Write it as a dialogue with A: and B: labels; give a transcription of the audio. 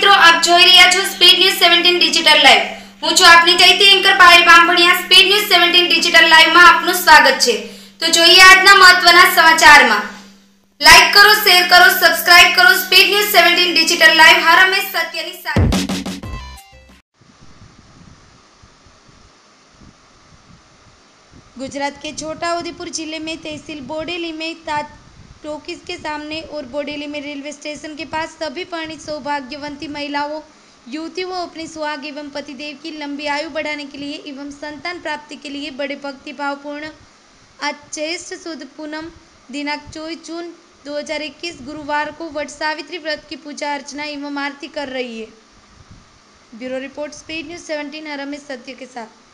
A: મિત્રો આપ જોઈ રહ્યા છો સ્પીડ ન્યૂઝ 17 ડિજિટલ લાઈવ। હું છું આપની ચૈતી anchor Payal Bambhaniya. Speed news 17 digital live માં આપનું સ્વાગત છે। તો જોઈએ આજના મહત્વના સમાચારમાં। લાઈક કરો, શેર કરો, સબસ્ક્રાઇબ કરો। સ્પીડ ન્યૂઝ 17 ડિજિટલ લાઈવ હર હંમેશ સત્યની સાથે। गुजरात के छोटाउदेपुर जिले में तहसील बोडेली में ताज टॉकीज के सामने और बोडेली में रेलवे स्टेशन के पास सभी परिणीत सौभाग्यवती महिलाओं युवतियों अपने सुहाग एवं पतिदेव की लंबी आयु बढ़ाने के लिए एवं संतान प्राप्ति के लिए बड़े भक्तिभावपूर्ण आज ज्येष्ठ सुद पूनम दिनांक 24 जून 2021 गुरुवार को वट सावित्री व्रत की पूजा अर्चना एवं आरती कर रही है। ब्यूरो रिपोर्ट, स्पीड न्यूज 17 हर हमेशा सत्य के साथ।